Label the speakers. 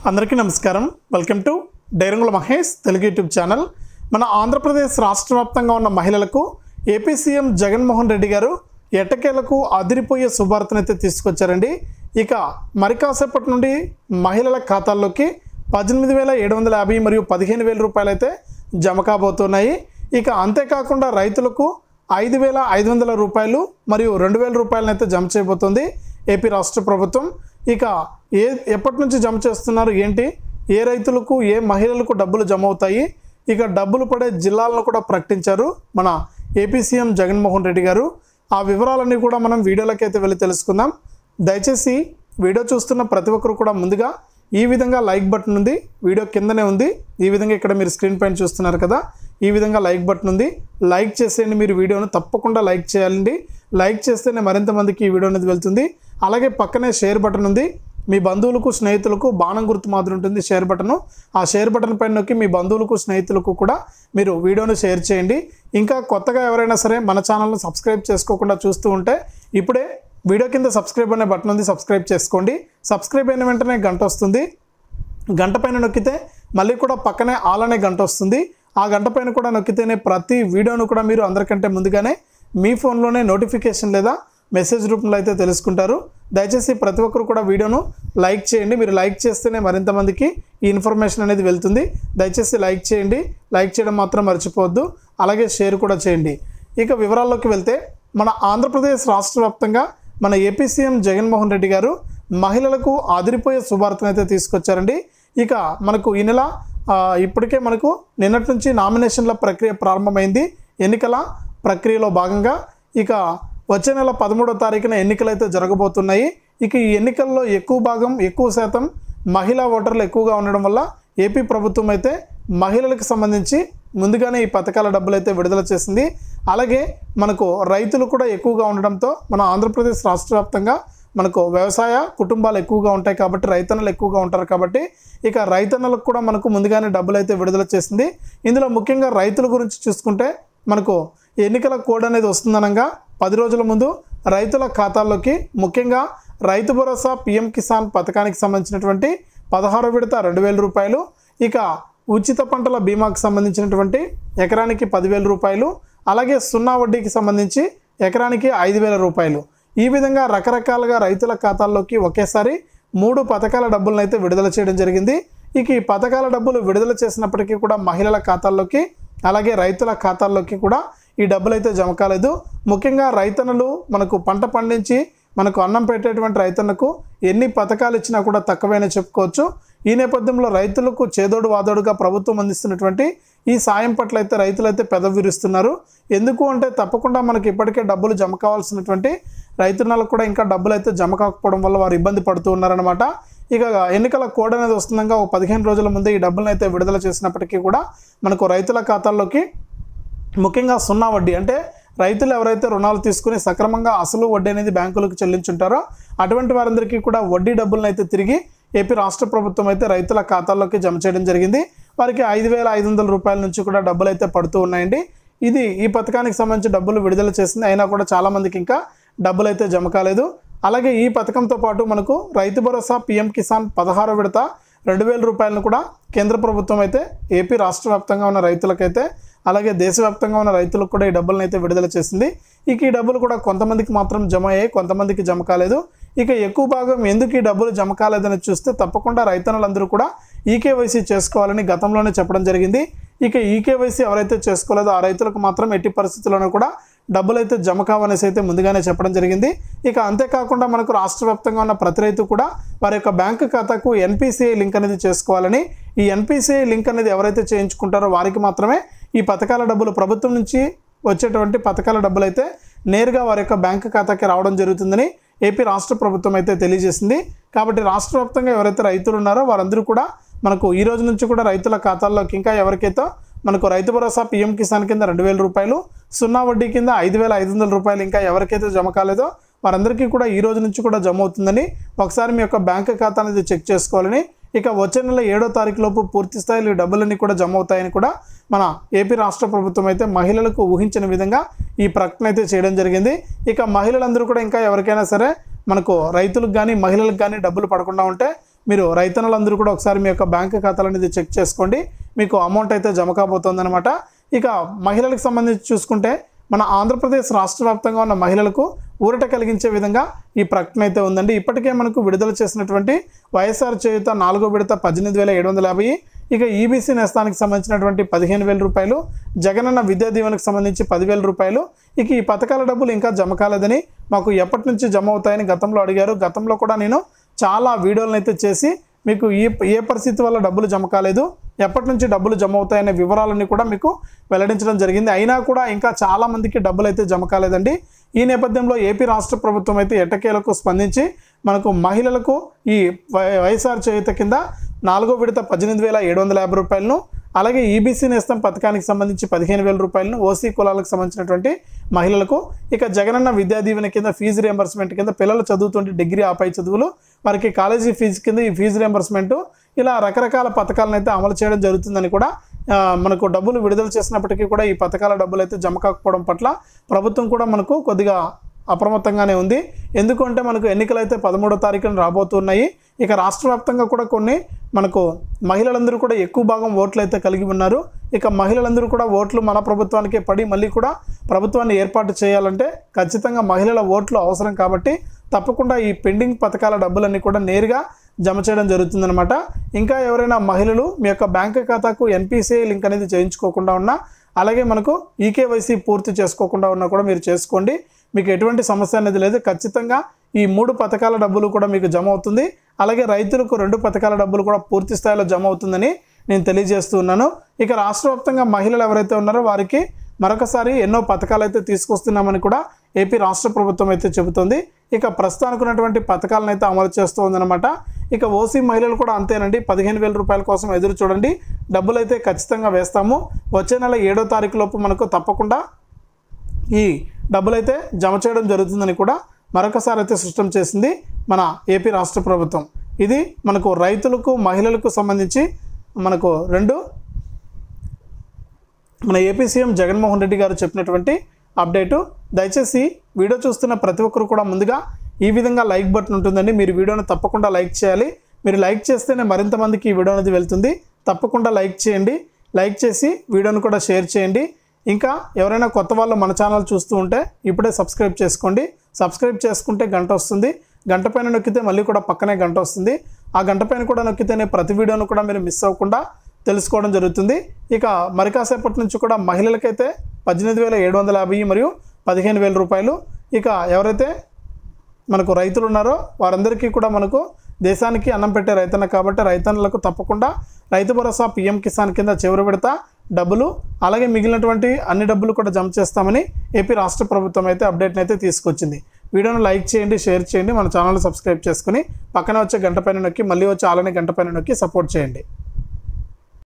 Speaker 1: అందరికీ నమస్కారం. Welcome to డైరంగుల మహేష్ తెలుగు యూట్యూబ్ ఛానల్. మన ఆంధ్రప్రదేశ్ రాష్ట్ర వ్యాప్తంగా ఉన్న మహిళలకు ఏపీ సీఎం జగన్మోహన్ రెడ్డి గారు ఎట్టకేలకు అదిరిపోయే శుభార్తనైతే తీసుకొచ్చారండి. ఇక మరి కాసేపటి నుండి మహిళల ఖాతాల్లోకి 18,750 మరియు 15,000 రూపాయలు అయితే జమ కాబోతున్నాయి. ఇక అంతేకాకుండా రైతులకు 5,500 రూపాయలు మరియు 2,000 రూపాయలను అయితే జమ చేయబోతుంది ఏపీ రాష్ట్ర ప్రభుత్వం. ఇక ఎప్పటి నుంచి జమ చేస్తున్నారు ఏంటి, ఏ రైతులకు ఏ మహిళలకు డబ్బులు జమ అవుతాయి, ఇక డబ్బులు పడే జిల్లాలను కూడా ప్రకటించారు మన ఏపీ సీఎం జగన్మోహన్ రెడ్డి గారు. ఆ వివరాలన్నీ కూడా మనం వీడియోలోకి అయితే వెళ్ళి తెలుసుకుందాం. దయచేసి వీడియో చూస్తున్న ప్రతి ఒక్కరు కూడా ముందుగా ఈ విధంగా లైక్ బటన్ ఉంది, వీడియో కిందనే ఉంది, ఈ విధంగా ఇక్కడ మీరు స్క్రీన్ పైన చూస్తున్నారు కదా, ఈ విధంగా లైక్ బటన్ ఉంది, లైక్ చేసేయండి. మీరు వీడియోను తప్పకుండా లైక్ చేయాలండి. లైక్ చేస్తేనే మరింత మందికి ఈ వీడియో అనేది వెళ్తుంది. అలాగే పక్కనే షేర్ బటన్ ఉంది, మీ బంధువులకు స్నేహితులకు బాణం గుర్తు మాదిరి ఉంటుంది షేర్ బటను. ఆ షేర్ బటన్ పైన నొక్కి మీ బంధువులకు స్నేహితులకు కూడా మీరు వీడియోను షేర్ చేయండి. ఇంకా కొత్తగా ఎవరైనా సరే మన ఛానల్ను సబ్స్క్రైబ్ చేసుకోకుండా చూస్తూ ఉంటే ఇప్పుడే వీడియో కింద సబ్స్క్రైబ్ అనే బటన్ ఉంది, సబ్స్క్రైబ్ చేసుకోండి. సబ్స్క్రైబ్ అయిన వెంటనే గంట వస్తుంది, గంట పైన నొక్కితే మళ్ళీ కూడా పక్కనే ఆల్ అనే గంట వస్తుంది. ఆ గంట పైన కూడా నొక్కితేనే ప్రతి వీడియోను కూడా మీరు అందరికంటే ముందుగానే మీ ఫోన్లోనే నోటిఫికేషన్ లేదా మెసేజ్ రూపంలో అయితే తెలుసుకుంటారు. దయచేసి ప్రతి ఒక్కరు కూడా వీడియోను లైక్ చేయండి. మీరు లైక్ చేస్తేనే మరింత మందికి ఈ ఇన్ఫర్మేషన్ అనేది వెళ్తుంది. దయచేసి లైక్ చేయండి, లైక్ చేయడం మాత్రం మర్చిపోవద్దు. అలాగే షేర్ కూడా చేయండి. ఇక వివరాల్లోకి వెళ్తే మన ఆంధ్రప్రదేశ్ రాష్ట్ర వ్యాప్తంగా మన ఏపీ సీఎం జగన్మోహన్ రెడ్డి గారు మహిళలకు అదిరిపోయే శుభార్తను అయితే తీసుకొచ్చారండి. ఇక మనకు ఈ నెల ఇప్పటికే మనకు నిన్నటి నుంచి నామినేషన్ల ప్రక్రియ ప్రారంభమైంది. ఎన్నికల ప్రక్రియలో భాగంగా ఇక వచ్చే నెల 13వ తారీఖున ఎన్నికలు అయితే జరగబోతున్నాయి. ఇక ఈ ఎన్నికల్లో ఎక్కువ శాతం మహిళా ఓటర్లు ఎక్కువగా ఉండడం వల్ల ఏపీ ప్రభుత్వం అయితే మహిళలకు సంబంధించి ముందుగానే ఈ పథకాల డబ్బులు అయితే విడుదల చేసింది. అలాగే మనకు రైతులు కూడా ఎక్కువగా ఉండడంతో మన ఆంధ్రప్రదేశ్ రాష్ట్ర వ్యాప్తంగా మనకు వ్యవసాయ కుటుంబాలు ఎక్కువగా ఉంటాయి కాబట్టి రైతన్నలు ఎక్కువగా ఉంటారు కాబట్టి ఇక రైతన్నలకు కూడా మనకు ముందుగానే డబ్బులు అయితే విడుదల చేసింది. ఇందులో ముఖ్యంగా రైతుల గురించి చూసుకుంటే మనకు ఎన్నికల కోడ్ అనేది వస్తుందనగా 10 రోజుల ముందు రైతుల ఖాతాల్లోకి ముఖ్యంగా రైతు భరోసా పీఎం కిసాన్ పథకానికి సంబంధించినటువంటి 16వ విడత 2,000 రూపాయలు, ఇక ఉచిత పంటల బీమాకు సంబంధించినటువంటి ఎకరానికి 10,000 రూపాయలు, అలాగే సున్నా వడ్డీకి సంబంధించి ఎకరానికి 5,000 రూపాయలు. ఈ విధంగా రకరకాలుగా రైతుల ఖాతాల్లోకి ఒకేసారి 3 పథకాల డబ్బులను అయితే విడుదల చేయడం జరిగింది. ఇక ఈ పథకాల డబ్బులు విడుదల చేసినప్పటికీ కూడా మహిళల ఖాతాల్లోకి అలాగే రైతుల ఖాతాల్లోకి కూడా ఈ డబ్బులు అయితే జమ కాలేదు. ముఖ్యంగా రైతన్నలు మనకు పంట పండించి మనకు అన్నం పెట్టేటువంటి రైతన్నకు ఎన్ని పథకాలు ఇచ్చినా కూడా తక్కువైనా చెప్పుకోవచ్చు. ఈ నేపథ్యంలో రైతులకు చేదోడు వాదోడుగా ప్రభుత్వం అందిస్తున్నటువంటి ఈ సాయం పట్ల అయితే రైతులైతే పెదవి విరుస్తున్నారు. ఎందుకు అంటే తప్పకుండా మనకి ఇప్పటికే డబ్బులు జమ కావాల్సినటువంటి రైతన్నలకు కూడా ఇంకా డబ్బులు అయితే జమ కాకపోవడం వల్ల వారు ఇబ్బంది పడుతూ ఉన్నారనమాట. ఇక ఎన్నికల కోడ్ అనేది వస్తుండగా 15 రోజుల ముందే ఈ డబ్బులను అయితే విడుదల చేసినప్పటికీ కూడా మనకు రైతుల ఖాతాల్లోకి ముఖ్యంగా సున్నా వడ్డీ అంటే రైతులు ఎవరైతే రుణాలు తీసుకుని సక్రమంగా అసలు వడ్డీ అనేది బ్యాంకులకు చెల్లించుంటారో అటువంటి వారందరికీ కూడా వడ్డీ డబ్బులను అయితే తిరిగి ఏపీ రాష్ట్ర ప్రభుత్వం అయితే రైతుల ఖాతాల్లోకి జమ చేయడం జరిగింది. వారికి 5,500 రూపాయల నుంచి కూడా డబ్బులు అయితే పడుతూ ఉన్నాయండి. ఈ పథకానికి సంబంధించి డబ్బులు విడుదల చేసింది, అయినా కూడా చాలామందికి ఇంకా డబ్బులు అయితే జమ కాలేదు. అలాగే ఈ పథకంతో పాటు మనకు రైతు భరోసా పీఎం కిసాన్ 16వ విడత 2,000 రూపాయలను కూడా కేంద్ర ప్రభుత్వం అయితే ఏపీ రాష్ట్ర వ్యాప్తంగా ఉన్న రైతులకైతే అలాగే దేశవ్యాప్తంగా ఉన్న రైతులకు కూడా ఈ డబ్బులను అయితే విడుదల చేసింది. ఇక ఈ డబ్బులు కూడా కొంతమందికి మాత్రం జమ అయ్యాయి, కొంతమందికి జమ కాలేదు. ఇక ఎక్కువ భాగం ఎందుకు ఈ డబ్బులు జమ కాలేదని చూస్తే తప్పకుండా రైతన్నులందరూ కూడా ఈకేవైసీ చేసుకోవాలని గతంలోనే చెప్పడం జరిగింది. ఇక ఈకేవైసీ ఎవరైతే చేసుకోలేదో ఆ రైతులకు మాత్రం ఎట్టి పరిస్థితుల్లోనూ కూడా డబ్బులు అయితే జమ కావనేసి అయితే ముందుగానే చెప్పడం జరిగింది. ఇక అంతేకాకుండా మనకు రాష్ట్ర వ్యాప్తంగా ఉన్న ప్రతి రైతు కూడా వారి యొక్క బ్యాంకు ఖాతాకు ఎన్పిసిఐ లింక్ అనేది చేసుకోవాలని, ఈ ఎన్పిసిఐ లింక్ అనేది ఎవరైతే చేయించుకుంటారో వారికి మాత్రమే ఈ పథకాల డబ్బులు ప్రభుత్వం నుంచి వచ్చేటువంటి పథకాల డబ్బులు అయితే నేరుగా వారి యొక్క బ్యాంకు ఖాతాకి రావడం జరుగుతుందని ఏపీ రాష్ట్ర ప్రభుత్వం అయితే తెలియజేసింది. కాబట్టి రాష్ట్ర వ్యాప్తంగా ఎవరైతే రైతులు ఉన్నారో వారందరూ కూడా మనకు ఈ రోజు నుంచి కూడా రైతుల ఖాతాల్లోకి ఇంకా ఎవరికైతే మనకు రైతు భరోసా పీఎం కిసాన్ కింద 2,000 రూపాయలు, సున్నా వడ్డీ కింద 5,500 రూపాయలు ఇంకా ఎవరికైతే జమ కాలేదో వారందరికీ కూడా ఈ రోజు నుంచి కూడా జమ అవుతుందని ఒకసారి మీ యొక్క బ్యాంకు ఖాతా అనేది చెక్ చేసుకోవాలని, ఇక వచ్చే నెల 7వ తారీఖు లోపు పూర్తి స్థాయిలో ఈ డబ్బులన్నీ కూడా జమ అవుతాయని కూడా మన ఏపీ రాష్ట్ర ప్రభుత్వం అయితే మహిళలకు ఊహించిన విధంగా ఈ ప్రకటన అయితే చేయడం జరిగింది. ఇక మహిళలందరూ కూడా ఇంకా ఎవరికైనా సరే మనకు రైతులకు కానీ మహిళలకు కానీ డబ్బులు పడకుండా ఉంటే మీరు రైతన్నలందరూ కూడా ఒకసారి మీ యొక్క బ్యాంక్ ఖాతాలు అనేది చెక్ చేసుకోండి, మీకు అమౌంట్ అయితే జమ కాబోతోందనమాట. ఇక మహిళలకు సంబంధించి చూసుకుంటే మన ఆంధ్రప్రదేశ్ రాష్ట్ర వ్యాప్తంగా ఉన్న మహిళలకు ఊరట కలిగించే విధంగా ఈ ప్రకటన అయితే ఉందండి. ఇప్పటికే మనకు విడుదల చేసినటువంటి వైఎస్ఆర్ చేయూత 4వ విడత 18,750, ఇక ఈబీసీ నేస్తానికి సంబంధించినటువంటి 15,000 రూపాయలు, జగనన్న విద్యా దీవెనకు సంబంధించి 10,000 రూపాయలు. ఇక ఈ పథకాల డబ్బులు ఇంకా జమ కాలేదని, మాకు ఎప్పటి నుంచి జమ అవుతాయని గతంలో అడిగారు. గతంలో కూడా నేను చాలా వీడియోలను అయితే చేసి మీకు ఏ పరిస్థితి వల్ల డబ్బులు జమ కాలేదు, ఎప్పటి నుంచి డబ్బులు జమ అవుతాయనే వివరాలన్నీ కూడా మీకు వెల్లడించడం జరిగింది. అయినా కూడా ఇంకా చాలామందికి డబ్బులు అయితే జమ కాలేదండి. ఈ నేపథ్యంలో ఏపీ రాష్ట్ర ప్రభుత్వం అయితే ఎట్టకేలకు స్పందించి మనకు మహిళలకు ఈ వైఎస్ఆర్ చేయూత కింద 4వ విడత 18,750 రూపాయలను, అలాగే ఈబీసీ నేస్తం పథకానికి సంబంధించి 15,000 రూపాయలను ఓసీ కులాలకు సంబంధించినటువంటి మహిళలకు, ఇక జగనన్న విద్యా దీవెన కింద ఫీజు రియంబర్స్మెంట్ కింద పిల్లలు చదువుతుంటే డిగ్రీ ఆపై చదువులు వారికి కాలేజీ ఫీజు కింద ఈ ఫీజు రియంబర్స్మెంట్, ఇలా రకరకాల పథకాలను అయితే అమలు చేయడం జరుగుతుందని కూడా మనకు డబ్బులు విడుదల చేసినప్పటికీ కూడా ఈ పథకాల డబ్బులు అయితే జమ కాకపోవడం పట్ల ప్రభుత్వం కూడా మనకు కొద్దిగా అప్రమత్తంగానే ఉంది. ఎందుకంటే మనకు ఎన్నికలు అయితే 13వ తారీఖున రాబోతున్నాయి. ఇక రాష్ట్ర వ్యాప్తంగా కూడా కొన్ని మనకు మహిళలందరూ కూడా ఎక్కువ భాగం ఓట్లు అయితే కలిగి ఉన్నారు. ఇక మహిళలందరూ కూడా ఓట్లు మన ప్రభుత్వానికే పడి మళ్ళీ కూడా ప్రభుత్వాన్ని ఏర్పాటు చేయాలంటే ఖచ్చితంగా మహిళల ఓట్లు అవసరం కాబట్టి తప్పకుండా ఈ పెండింగ్ పథకాల డబ్బులన్నీ కూడా నేరుగా జమ చేయడం జరుగుతుందన్నమాట. ఇంకా ఎవరైనా మహిళలు మీ యొక్క బ్యాంక్ ఖాతాకు ఎన్పిసిఐ లింక్ అనేది చేయించుకోకుండా ఉన్నా, అలాగే మనకు ఈకేవైసీ పూర్తి చేసుకోకుండా ఉన్నా కూడా మీరు చేసుకోండి. మీకు ఎటువంటి సమస్య అనేది లేదు. ఖచ్చితంగా ఈ 3 పథకాల డబ్బులు కూడా మీకు జమ అవుతుంది. అలాగే రైతులకు 2 పథకాల డబ్బులు కూడా పూర్తి స్థాయిలో జమ అవుతుందని నేను తెలియజేస్తూ ఉన్నాను. ఇక రాష్ట్ర వ్యాప్తంగా మహిళలు ఎవరైతే ఉన్నారో వారికి మరొకసారి ఎన్నో పథకాలు అయితే తీసుకొస్తున్నామని కూడా ఏపీ రాష్ట్ర ప్రభుత్వం అయితే చెబుతుంది. ఇక ప్రస్తుతానికి ఉన్నటువంటి పథకాలను అయితే అమలు చేస్తూ ఉందన్నమాట. ఇక ఓసీ మహిళలు కూడా అంతేనండి. 15,000 రూపాయల కోసం ఎదురు చూడండి, డబ్బులు అయితే ఖచ్చితంగా వేస్తాము. వచ్చే నెల 7వ తారీఖు లోపు మనకు తప్పకుండా ఈ డబ్బులు అయితే జమ చేయడం జరుగుతుందని కూడా మరొకసారి అయితే స్పష్టం చేసింది మన ఏపీ రాష్ట్ర ప్రభుత్వం. ఇది మనకు రైతులకు మహిళలకు సంబంధించి మనకు మన ఏపీ సీఎం జగన్మోహన్ రెడ్డి గారు చెప్పినటువంటి అప్డేటు. దయచేసి వీడియో చూస్తున్న ప్రతి ఒక్కరు కూడా ముందుగా ఈ విధంగా లైక్ బటన్ ఉంటుందండి, మీరు వీడియోని తప్పకుండా లైక్ చేయాలి. మీరు లైక్ చేస్తేనే మరింత మందికి ఈ వీడియో అనేది వెళ్తుంది. తప్పకుండా లైక్ చేయండి, లైక్ చేసి వీడియోని కూడా షేర్ చేయండి. ఇంకా ఎవరైనా కొత్త వాళ్ళు మన ఛానల్ చూస్తూ ఉంటే ఇప్పుడే సబ్స్క్రైబ్ చేసుకోండి. సబ్స్క్రైబ్ చేసుకుంటే గంట వస్తుంది, గంట పైన నొక్కితే మళ్ళీ కూడా పక్కనే గంట వస్తుంది. ఆ గంట పైన కూడా నొక్కితేనే ప్రతి వీడియోను కూడా మీరు మిస్ అవ్వకుండా తెలుసుకోవడం జరుగుతుంది. ఇక మరి కాసేపటి నుంచి కూడా మహిళలకైతే 18,750 మరియు 15,000 రూపాయలు. ఇక ఎవరైతే మనకు రైతులు ఉన్నారో వారందరికీ కూడా మనకు దేశానికి అన్నం పెట్టే రైతన్న కాబట్టి రైతన్నలకు తప్పకుండా రైతు భరోసా పీఎం కిసాన్ కింద చివరి విడత డబ్బులు, అలాగే మిగిలినటువంటి అన్ని డబ్బులు కూడా జమ చేస్తామని ఏపీ రాష్ట్ర ప్రభుత్వం అయితే అప్డేట్ని అయితే తీసుకొచ్చింది. వీడియోను లైక్ చేయండి, షేర్ చేయండి, మన ఛానల్ సబ్స్క్రైబ్ చేసుకుని పక్కన వచ్చే గంట పైన నొక్కి మళ్ళీ వచ్చే ఆలనే గంట పైన నొక్కి సపోర్ట్ చేయండి.